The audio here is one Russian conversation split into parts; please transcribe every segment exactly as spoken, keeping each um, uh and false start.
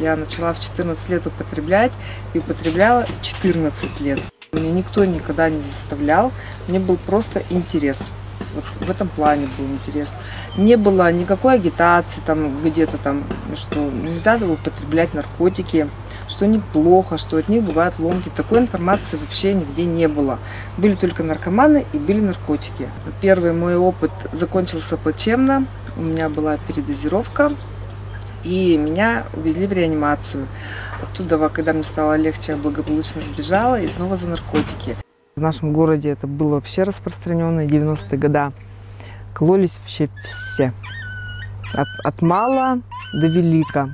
Я начала в четырнадцать лет употреблять и употребляла четырнадцать лет. Меня никто никогда не заставлял, мне был просто интерес. Вот в этом плане был интерес. Не было никакой агитации, там где-то там, что нельзя употреблять наркотики, что неплохо, что от них бывают ломки. Такой информации вообще нигде не было. Были только наркоманы и были наркотики. Первый мой опыт закончился плачевно. У меня была передозировка, и меня увезли в реанимацию. Оттуда, когда мне стало легче, я благополучно сбежала и снова за наркотики. В нашем городе это было вообще распространенные девяностые годы. Кололись вообще все. От, от мала до велика.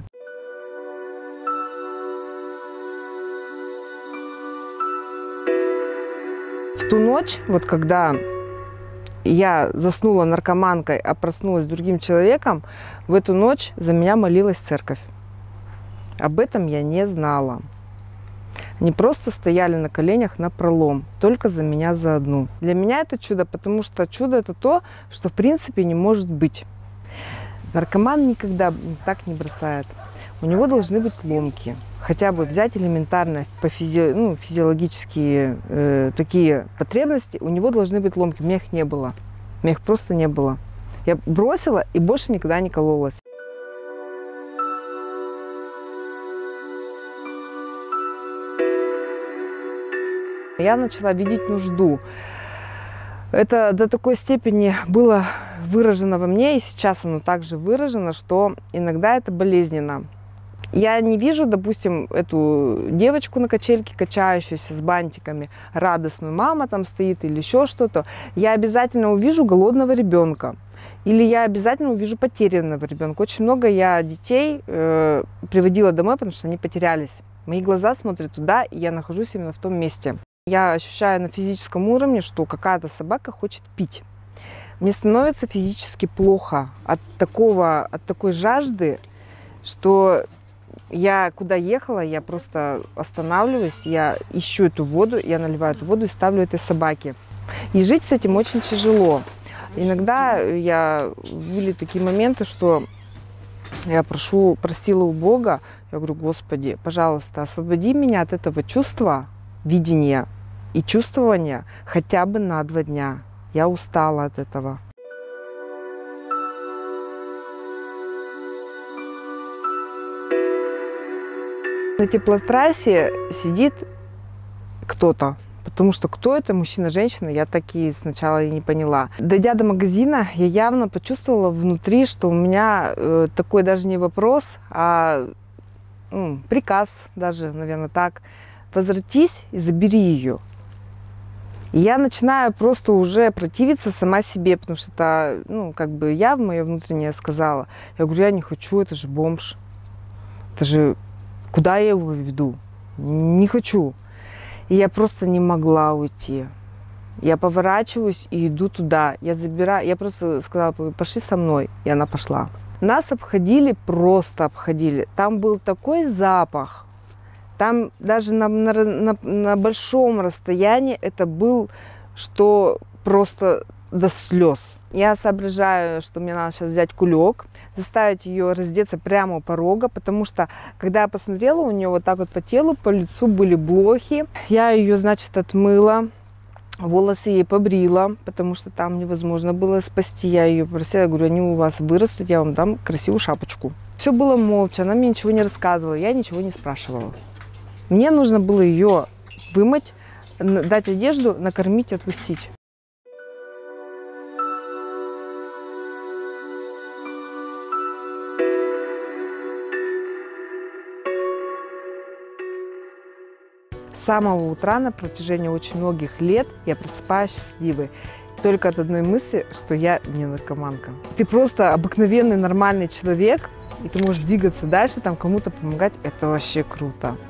В ту ночь, вот когда я заснула наркоманкой, а проснулась другим человеком, в эту ночь за меня молилась церковь. Об этом я не знала. Они просто стояли на коленях напролом, только за меня за одну. Для меня это чудо, потому что чудо – это то, что в принципе не может быть. Наркоман никогда так не бросает. У него должны быть ломки. Хотя бы взять элементарно по физи... ну, физиологические э, такие потребности, у него должны быть ломки. У меня их не было. У меня их просто не было. Я бросила и больше никогда не кололась. Я начала видеть нужду. Это до такой степени было выражено во мне, и сейчас оно также выражено, что иногда это болезненно. Я не вижу, допустим, эту девочку на качельке, качающуюся с бантиками, радостную, мама там стоит или еще что-то. Я обязательно увижу голодного ребенка. Или я обязательно увижу потерянного ребенка. Очень много я детей э, приводила домой, потому что они потерялись. Мои глаза смотрят туда, и я нахожусь именно в том месте. Я ощущаю на физическом уровне, что какая-то собака хочет пить. Мне становится физически плохо от, такого, от такой жажды, что я куда ехала, я просто останавливаюсь, я ищу эту воду, я наливаю эту воду и ставлю этой собаке. И жить с этим очень тяжело. Иногда я, были такие моменты, что я прошу, просила у Бога, я говорю: Господи, пожалуйста, освободи меня от этого чувства, видения и чувствования хотя бы на два дня. Я устала от этого. На теплотрассе сидит кто-то, потому что кто это, мужчина, женщина, я так и сначала и не поняла. Дойдя до магазина, я явно почувствовала внутри, что у меня э, такой даже не вопрос, а ну, приказ даже, наверное, так. Возвратись и забери ее. И я начинаю просто уже противиться сама себе, потому что это, ну, как бы я в мое внутреннее сказала. Я говорю: я не хочу, это же бомж. Это же, куда я его веду? Не хочу. И я просто не могла уйти. Я поворачиваюсь и иду туда. Я забираю, я просто сказала: пошли со мной. И она пошла. Нас обходили, просто обходили. Там был такой запах. Там даже на, на, на, на большом расстоянии это был, что просто до слез. Я соображаю, что мне надо сейчас взять кулек, заставить ее раздеться прямо у порога, потому что, когда я посмотрела, у нее вот так вот по телу, по лицу были блохи. Я ее, значит, отмыла, волосы ей побрила, потому что там невозможно было спасти. Я ее просила, я говорю: они у вас вырастут, я вам дам красивую шапочку. Все было молча, она мне ничего не рассказывала, я ничего не спрашивала. Мне нужно было ее вымыть, дать одежду, накормить, отпустить. С самого утра на протяжении очень многих лет я просыпаюсь счастливой. Только от одной мысли, что я не наркоманка. Ты просто обыкновенный, нормальный человек, и ты можешь двигаться дальше, там кому-то помогать. Это вообще круто.